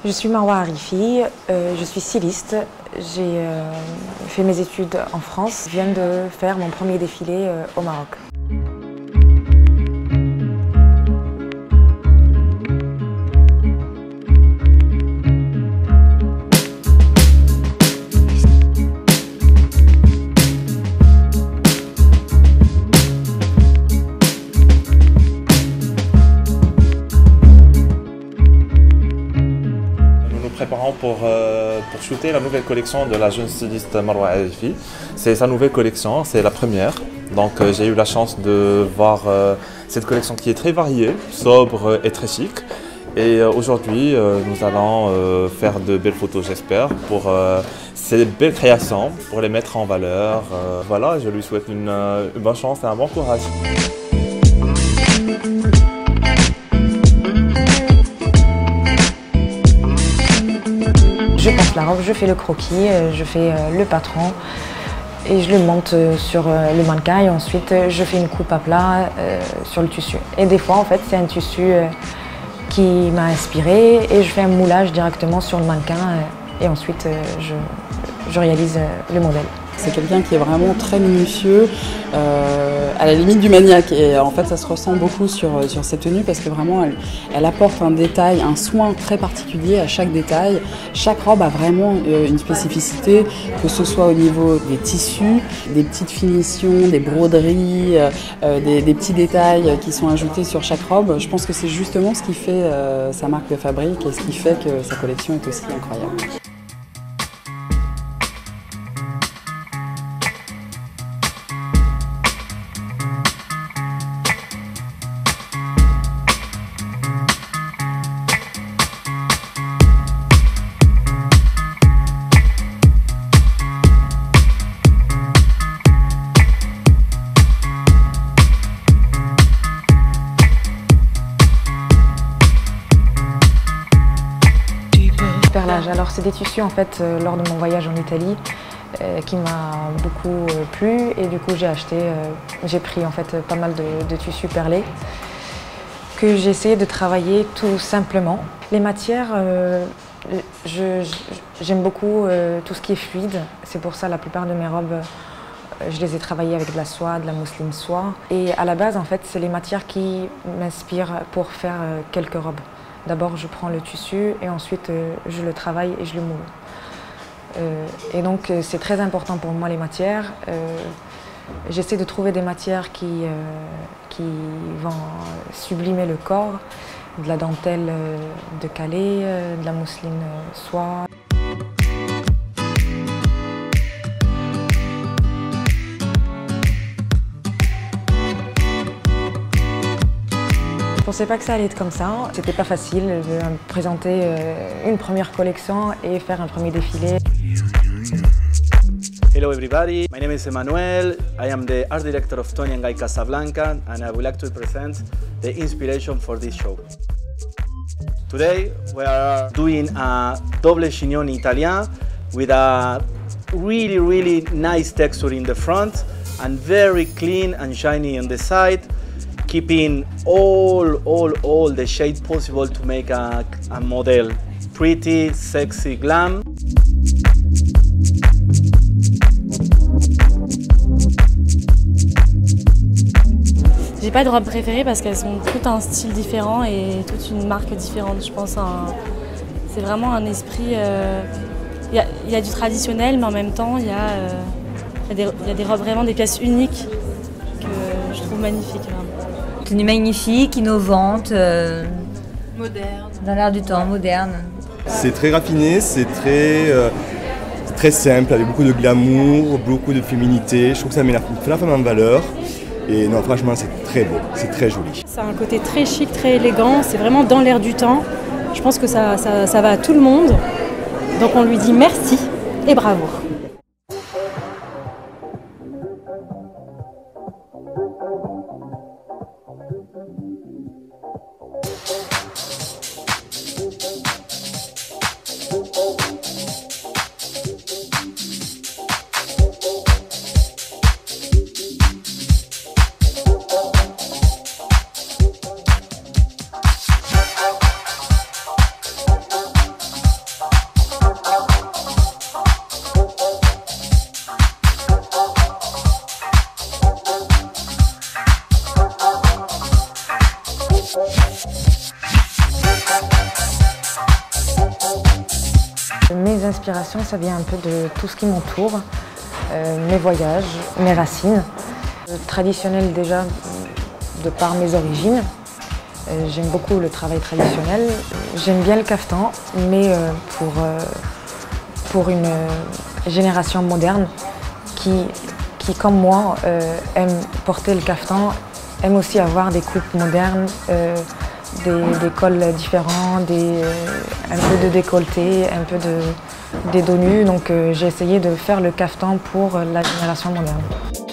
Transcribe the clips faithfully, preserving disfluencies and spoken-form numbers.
Je suis Marwa Arifi, euh, je suis styliste. J'ai euh, fait mes études en France. Je viens de faire mon premier défilé euh, au Maroc. Préparant pour, euh, pour shooter la nouvelle collection de la jeune styliste Marwa Arifi. C'est sa nouvelle collection, c'est la première. Donc euh, j'ai eu la chance de voir euh, cette collection qui est très variée, sobre et très chic. Et euh, aujourd'hui, euh, nous allons euh, faire de belles photos, j'espère, pour euh, ces belles créations, pour les mettre en valeur. Euh, voilà, je lui souhaite une, une bonne chance et un bon courage. Je pense la robe, je fais le croquis, je fais le patron et je le monte sur le mannequin et ensuite je fais une coupe à plat sur le tissu. Et des fois en fait c'est un tissu qui m'a inspiré et je fais un moulage directement sur le mannequin et ensuite je, je réalise le modèle. C'est quelqu'un qui est vraiment très minutieux, euh, à la limite du maniaque. Et en fait, ça se ressent beaucoup sur, sur ses tenues parce que vraiment, elle, elle apporte un détail, un soin très particulier à chaque détail. Chaque robe a vraiment euh, une spécificité, que ce soit au niveau des tissus, des petites finitions, des broderies, euh, des, des petits détails qui sont ajoutés sur chaque robe. Je pense que c'est justement ce qui fait euh, sa marque de fabrique et ce qui fait que sa collection est aussi incroyable. Perlage. Alors c'est des tissus en fait euh, lors de mon voyage en Italie euh, qui m'a beaucoup euh, plu et du coup j'ai acheté, euh, j'ai pris en fait pas mal de, de tissus perlés que j'ai essayé de travailler tout simplement. Les matières, euh, je, j'aime beaucoup euh, tout ce qui est fluide, c'est pour ça la plupart de mes robes euh, je les ai travaillées avec de la soie, de la mousseline soie et à la base en fait c'est les matières qui m'inspirent pour faire euh, quelques robes. D'abord, je prends le tissu et ensuite euh, je le travaille et je le moule. Euh, et donc, euh, c'est très important pour moi les matières. Euh, J'essaie de trouver des matières qui, euh, qui vont sublimer le corps, de la dentelle euh, de Calais, euh, de la mousseline euh, soie. Je ne pensais pas que ça allait être comme ça. C'était pas facile de me présenter une première collection et faire un premier défilé. Hello everybody, my name is Emmanuel. I am the art director of Toni and Guy Casablanca and I would like to present the inspiration for this show. Today we are doing a double chignon italien with a really really nice texture in the front and very clean and shiny on the side, keeping all, all, all the shades possible to make a, a model pretty, sexy, glam. J'ai pas de robe préférée parce qu'elles ont tout un style différent et toute une marque différente. Je pense un... c'est vraiment un esprit. Il euh... y, y a du traditionnel, mais en même temps, il y, euh... y, y a des robes vraiment des pièces uniques que je trouve magnifiques. Vraiment. Tenue magnifique, innovante, euh... moderne. Dans l'air du temps, moderne. C'est très raffiné, c'est très, euh, très simple, avec beaucoup de glamour, beaucoup de féminité. Je trouve que ça met la, la femme en valeur. Et non, franchement, c'est très beau, c'est très joli. C'est un côté très chic, très élégant, c'est vraiment dans l'air du temps. Je pense que ça, ça, ça va à tout le monde. Donc on lui dit merci et bravo. Mes inspirations, ça vient un peu de tout ce qui m'entoure, euh, mes voyages, mes racines. Euh, traditionnel déjà, de par mes origines. Euh, J'aime beaucoup le travail traditionnel. J'aime bien le caftan, mais euh, pour, euh, pour une euh, génération moderne qui, qui comme moi, euh, aime porter le caftan, aime aussi avoir des coupes modernes, euh, des, des cols différents, des, euh, un peu de décolleté, un peu de, des dos nus. Donc euh, j'ai essayé de faire le caftan pour la génération moderne.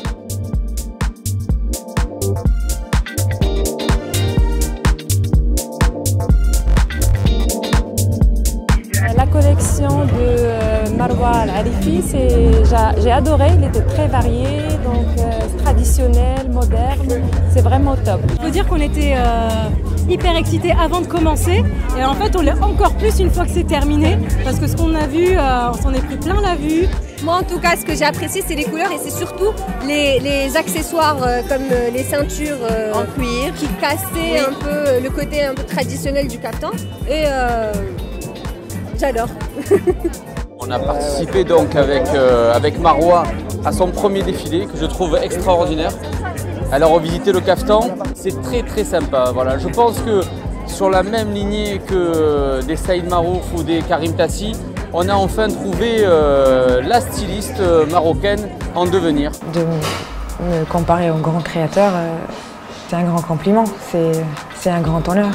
La collection de euh, Marwa Al-Arifi, j'ai adoré, il était très varié, donc euh, traditionnel, moderne, c'est vraiment top. Il faut dire qu'on était euh, hyper excités avant de commencer et en fait on l'est encore plus une fois que c'est terminé parce que ce qu'on a vu, euh, on s'en est pris plein la vue. Moi en tout cas ce que j'ai apprécié c'est les couleurs et c'est surtout les, les accessoires euh, comme euh, les ceintures euh, en cuir qui cassaient oui. un peu le côté un peu traditionnel du caftan et euh, j'adore. On a participé donc avec, euh, avec Marwa à son premier défilé que je trouve extraordinaire. Elle a revisité le caftan, c'est très très sympa. Voilà. Je pense que sur la même lignée que des Saïd Marouf ou des Karim Tassi, on a enfin trouvé euh, la styliste marocaine en devenir. De me comparer aux grands créateurs, euh, c'est un grand compliment, c'est un grand honneur.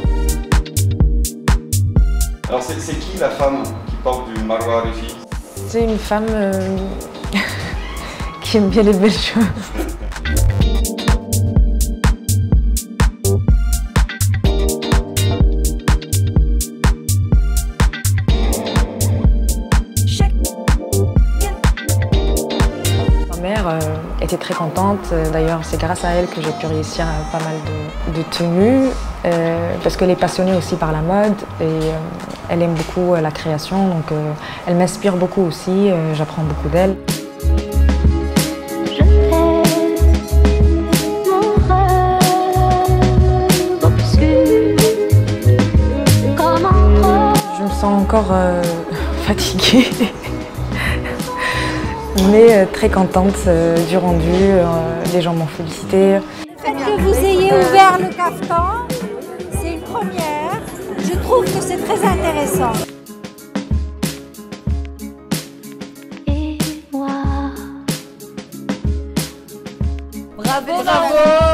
Alors c'est qui la femme qui porte du Marwa Al-Arifi? C'est une femme euh, qui aime bien les belles choses. Ma mère euh, était très contente, d'ailleurs c'est grâce à elle que j'ai pu réussir pas mal de, de tenues, euh, parce qu'elle est passionnée aussi par la mode et euh, elle aime beaucoup euh, la création, donc euh, elle m'inspire beaucoup aussi, euh, j'apprends beaucoup d'elle. Je me sens encore euh, fatiguée. Mais euh, très contente euh, du rendu, euh, les gens m'ont félicité. Le fait que vous ayez ouvert le caftan, c'est une première. Je trouve que c'est très intéressant. Et moi. Bravo, bravo.